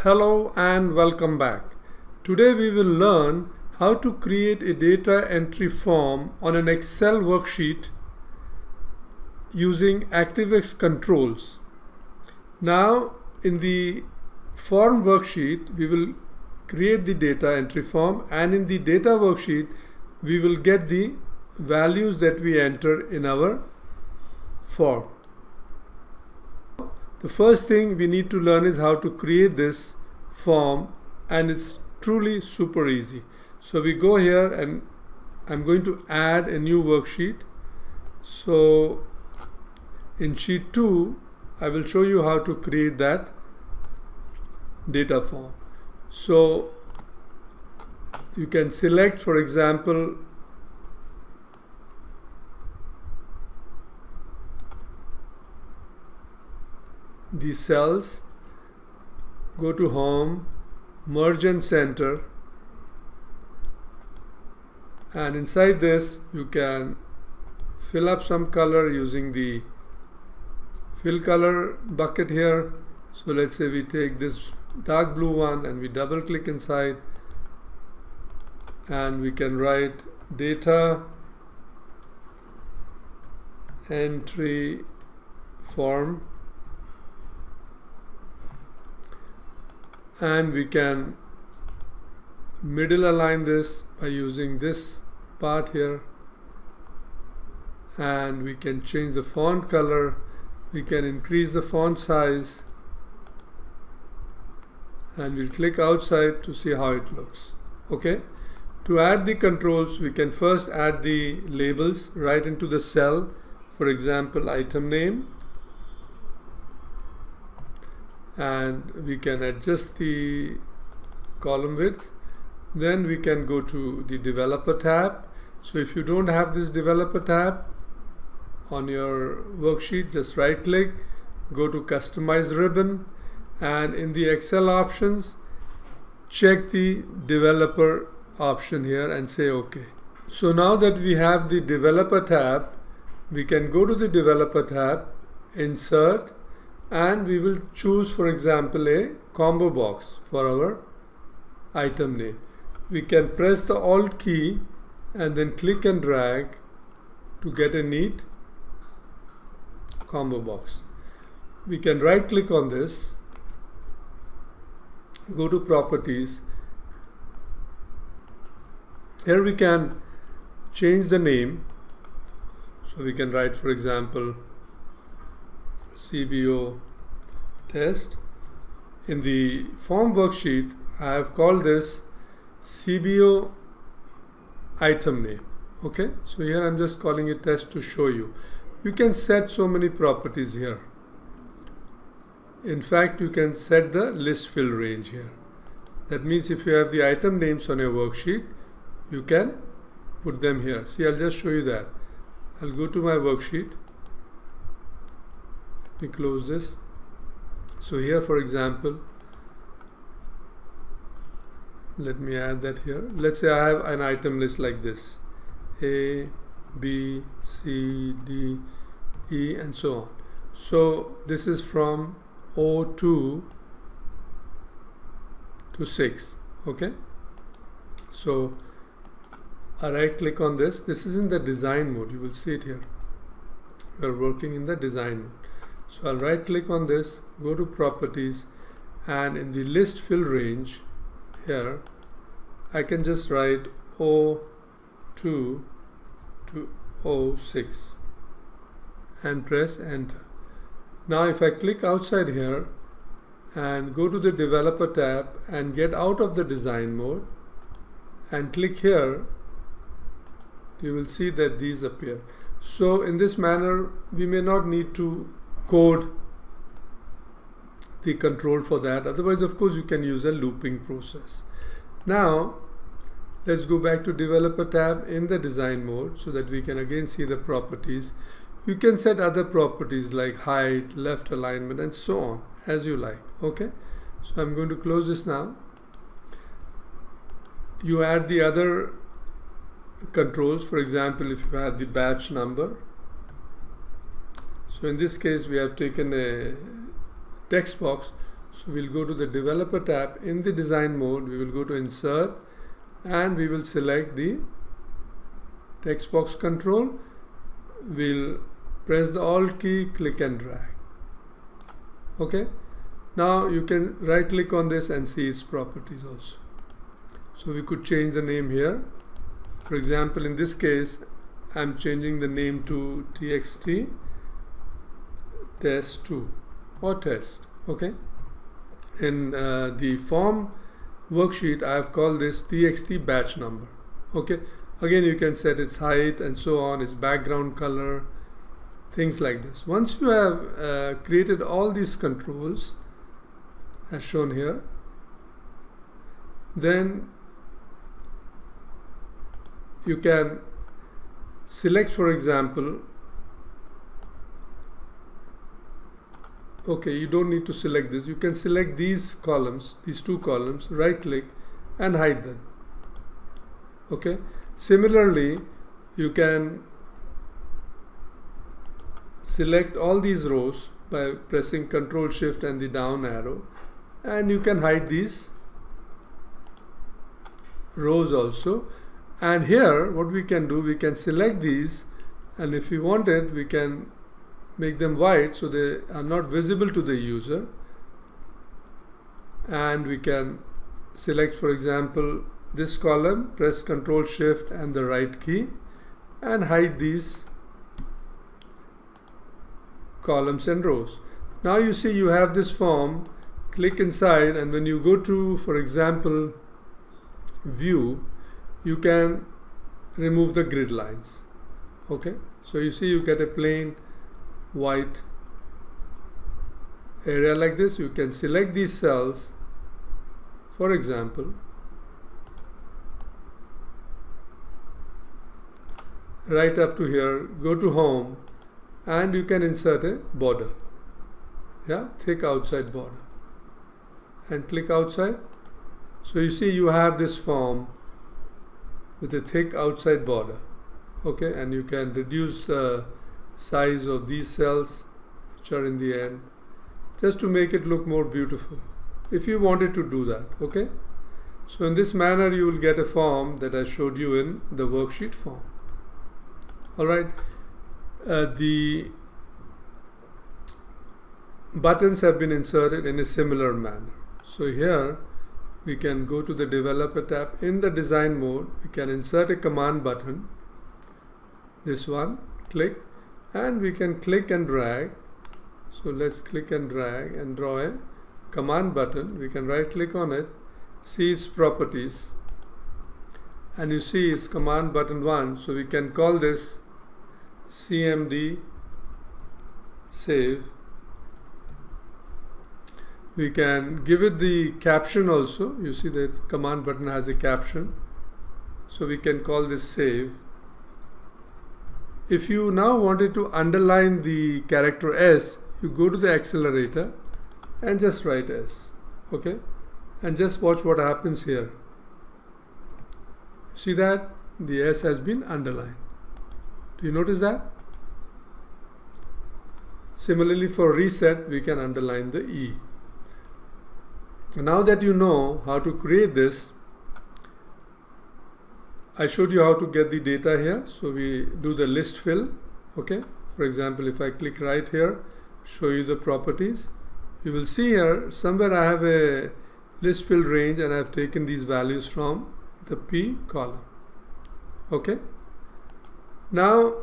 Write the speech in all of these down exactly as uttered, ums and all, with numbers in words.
Hello and welcome back. Today we will learn how to create a data entry form on an Excel worksheet using ActiveX controls. Now in the form worksheet we will create the data entry form, and in the data worksheet we will get the values that we enter in our form. The first thing we need to learn is how to create this form, and it's truly super easy. So we go here and I'm going to add a new worksheet. So in sheet two I will show you how to create that data form. So you can select, for example, the cells, go to home, merge and center, and inside this you can fill up some color using the fill color bucket here. So let's say we take this dark blue one and we double click inside, and we can write data entry form, and we can middle align this by using this part here, and we can change the font color, we can increase the font size, and we'll click outside to see how it looks. Okay, to add the controls we can first add the labels right into the cell. For example, item name, and we can adjust the column width. Then we can go to the developer tab. So if you don't have this developer tab on your worksheet, just right click, go to customize ribbon, and in the Excel options check the developer option here and say OK. So now that we have the developer tab, we can go to the developer tab, insert, and we will choose, for example, a combo box for our item name. We can press the Alt key and then click and drag to get a neat combo box. We can right click on this, go to properties. Here we can change the name. So we can write, for example, C B O test. In the form worksheet I have called this C B O item name. Okay, so here I'm just calling it test to show you. You can set so many properties here. In fact, you can set the list fill range here. That means if you have the item names on your worksheet, you can put them here. See, I'll just show you that. I'll go to my worksheet. We close this. So here, for example, let me add that here. Let's say I have an item list like this: A, B, C, D, E, and so on. So this is from zero two to six. Okay, so I right click on this. This is in the design mode. You will see it here. We are working in the design mode. So I'll right click on this, go to properties, and in the list fill range here I can just write zero two to zero six and press enter. Now if I click outside here and go to the developer tab and get out of the design mode and click here, you will see that these appear. So in this manner we may not need to code the control for that. Otherwise, of course, you can use a looping process. Now let's go back to developer tab in the design mode so that we can again see the properties. You can set other properties like height, left alignment, and so on as you like. Okay, so I'm going to close this now. You add the other controls. For example, if you have the batch number, so in this case we have taken a text box, So we'll go to the developer tab. In the design mode, we will go to insert and we will select the text box control. We'll press the alt key, click and drag. Okay, now you can right click on this and see its properties also. So we could change the name here. For example, in this case, I'm changing the name to T X T test two or test. Okay, in uh, the form worksheet, I have called this T X T batch number. Okay, again you can set its height and so on, its background color, things like this. Once you have uh, created all these controls as shown here, then you can select, for example, okay, you don't need to select this. You can select these columns, these two columns, right click and hide them. Okay, similarly you can select all these rows by pressing Control Shift and the down arrow, and you can hide these rows also. And here what we can do, we can select these, and if we want it, we can make them white so they are not visible to the user. And we can select, for example, this column, press Control Shift and the right key and hide these columns and rows. Now you see you have this form. Click inside, and when you go to, for example, view, you can remove the grid lines. Okay, so you see you get a plain white area like this. You can select these cells, for example, right up to here, go to home, and you can insert a border, yeah, thick outside border, and click outside. So you see you have this form with a thick outside border. Okay, and you can reduce the size of these cells which are in the end, just to make it look more beautiful, if you wanted to do that. Okay, so in this manner you will get a form that I showed you in the worksheet form. Alright, uh, the buttons have been inserted in a similar manner. So here we can go to the developer tab. In the design mode, we can insert a command button, this one, click, and we can click and drag. So let's click and drag and draw a command button. We can right click on it, see its properties, and you see it's command button one. So we can call this C M D save. We can give it the caption also. You see that command button has a caption, so we can call this save. If you now wanted to underline the character S, you go to the accelerator and just write S. Okay, and just watch what happens here. See that the S has been underlined. Do you notice that? Similarly, for reset, we can underline the E. Now that you know how to create this, I showed you how to get the data here. So we do the list fill. Okay, for example, if I click right here, show you the properties, you will see here somewhere I have a list fill range, and I have taken these values from the P column. Okay, now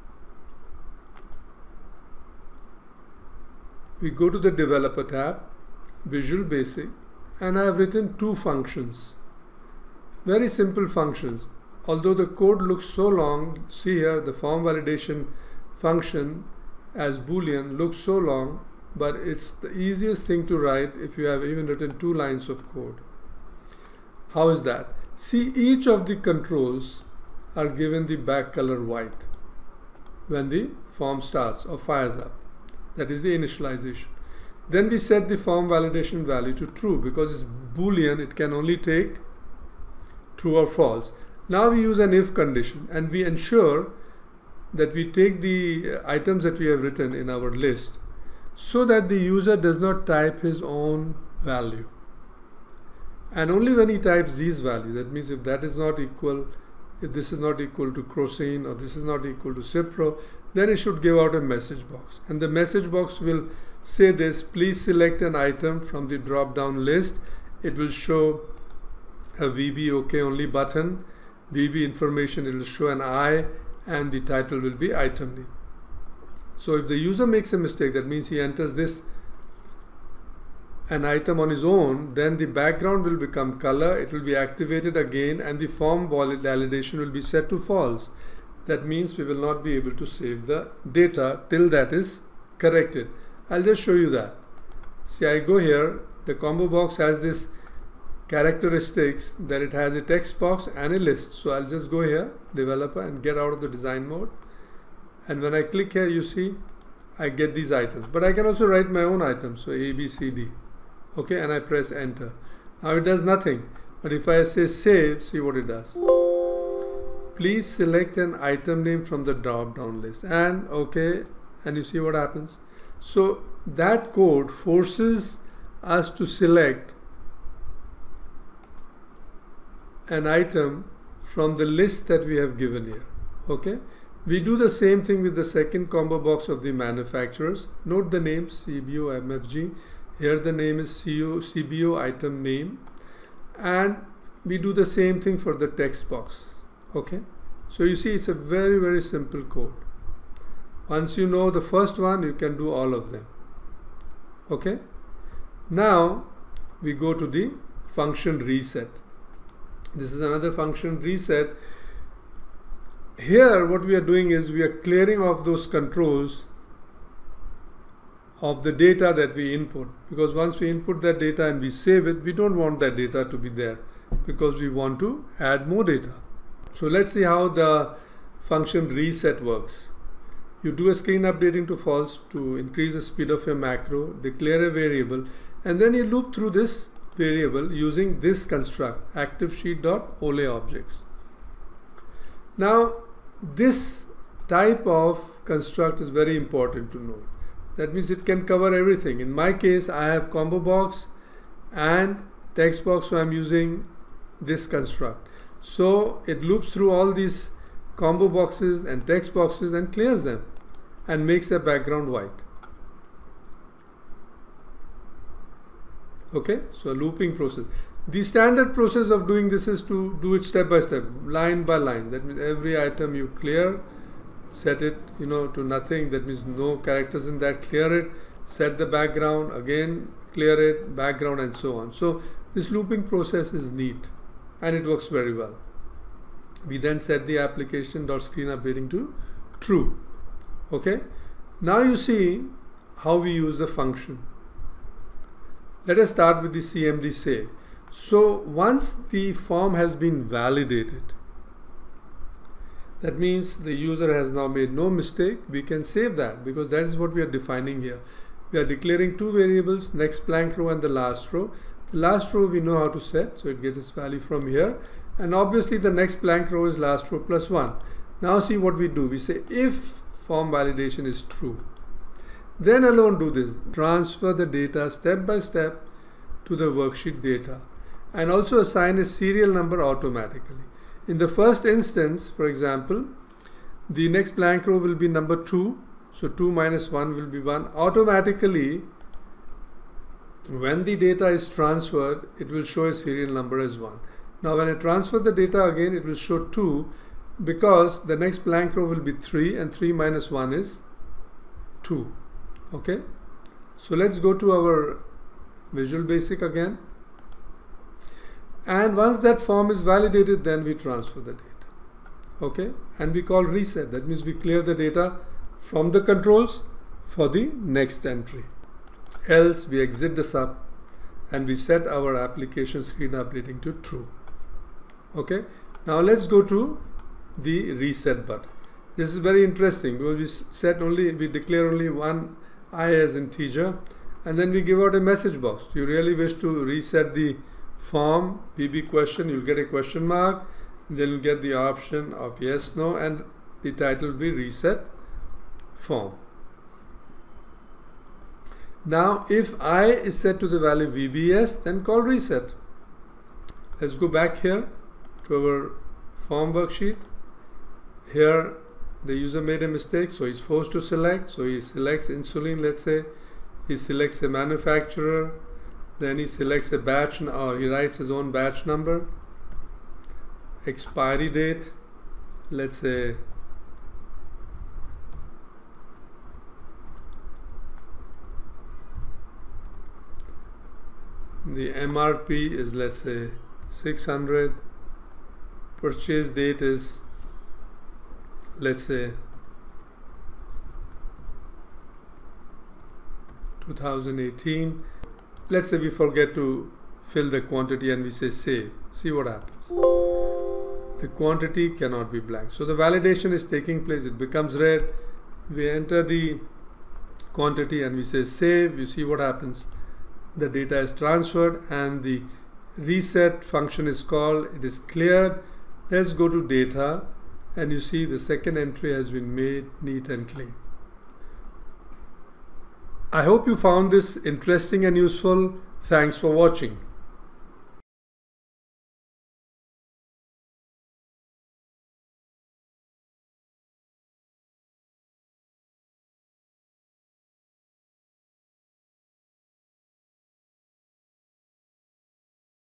we go to the developer tab, Visual Basic, and I have written two functions, very simple functions. Although the code looks so long, see here the form validation function as Boolean looks so long, but it's the easiest thing to write if you have even written two lines of code. How is that? See, each of the controls are given the back color white when the form starts or fires up. That is the initialization. Then we set the form validation value to true, because it's Boolean, it can only take true or false. Now we use an if condition, and we ensure that we take the items that we have written in our list, so that the user does not type his own value. And only when he types these values, that means if that is not equal, if this is not equal to Crocin or this is not equal to Cipro, then it should give out a message box. And the message box will say this: please select an item from the drop down list. It will show a V B OK only button, V B information, it will show an I, and the title will be item name. So if the user makes a mistake, that means he enters this an item on his own, then the background will become color, it will be activated again, and the form validation will be set to false. That means we will not be able to save the data till that is corrected. I'll just show you that. See, I go here, the combo box has this characteristics that it has a text box and a list. So I'll just go here, developer, and get out of the design mode. And when I click here, you see I get these items. But I can also write my own items, so A, B, C, D. Okay, and I press enter. Now it does nothing. But if I say save, see what it does. Please select an item name from the drop down list. And okay, and you see what happens. So that code forces us to select an item from the list that we have given here. Okay, we do the same thing with the second combo box of the manufacturers. Note the names C B O, M F G. Here the name is C B O item name, and we do the same thing for the text boxes. Okay, so you see it's a very very simple code. Once you know the first one, you can do all of them. Okay, now we go to the function reset. This is another function reset. Here what we are doing is we are clearing off those controls of the data that we input, because once we input that data and we save it, we don't want that data to be there because we want to add more data. So let's see how the function reset works. You do a screen updating to false to increase the speed of your macro, declare a variable, and then you loop through this variable using this construct, ActiveSheet.OleObjects. Now this type of construct is very important to know. That means it can cover everything. In my case, I have combo box and text box, so I'm using this construct. So it loops through all these combo boxes and text boxes and clears them and makes the background white. Okay, so a looping process. The standard process of doing this is to do it step by step, line by line. That means every item you clear, set it, you know, to nothing. That means no characters in that. Clear it, set the background, again clear it, background, and so on. So this looping process is neat and it works very well. We then set the application.screen updating to true. Okay, now you see how we use the function. Let us start with the C M D save. So once the form has been validated, that means the user has now made no mistake, we can save that, because that is what we are defining here. We are declaring two variables, next blank row and the last row. The last row we know how to set, so it gets its value from here, and obviously the next blank row is last row plus one. Now see what we do. We say if form validation is true, then alone do this, transfer the data step by step to the worksheet data, and also assign a serial number automatically. In the first instance, for example, the next blank row will be number two, so two minus one will be one. Automatically, when the data is transferred, it will show a serial number as one. Now when I transfer the data again, it will show two, because the next blank row will be three, and three minus one is two. Okay, so let's go to our Visual Basic again, and once that form is validated, then we transfer the data. Okay, and we call reset. That means we clear the data from the controls for the next entry. Else we exit the sub and we set our application screen updating to true. Okay, now let's go to the reset button. This is very interesting because we set only, we declare only one I as integer, and then we give out a message box. You really wish to reset the form, V B question, you'll get a question mark, and then you'll get the option of yes, no, and the title will be reset form. Now if I is set to the value V B S, then call reset. Let's go back here to our form worksheet. Here the user made a mistake, so he's forced to select. So he selects insulin, let's say. He selects a manufacturer, then he selects a batch, or he writes his own batch number. Expiry date, let's say the M R P is, let's say, six hundred. Purchase date is, let's say, two thousand eighteen. Let's say we forget to fill the quantity and we say save. See what happens. The quantity cannot be blank. So the validation is taking place. It becomes red. We enter the quantity and we say save. You see what happens. The data is transferred and the reset function is called. It is cleared. Let's go to data and you see the second entry has been made neat and clean. I hope you found this interesting and useful. Thanks for watching.